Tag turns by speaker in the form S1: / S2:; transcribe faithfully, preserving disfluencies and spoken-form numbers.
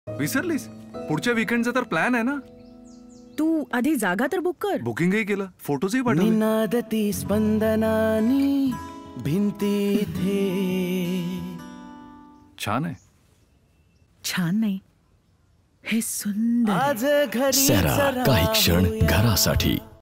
S1: विसरलीस? पुढच्या वीकेंडचा तर प्लॅन आहे ना.
S2: तू आधी जागा तर बुक कर.
S1: बुकिंगही केलं, फोटोजही पाठवले.
S3: निनादती स्पंदनानी भिंती थे.
S1: छान आहे.
S2: छान नाही, हे सुंदर आहे.
S3: आज घरी
S4: सेरा, काही क्षण घरासाठी.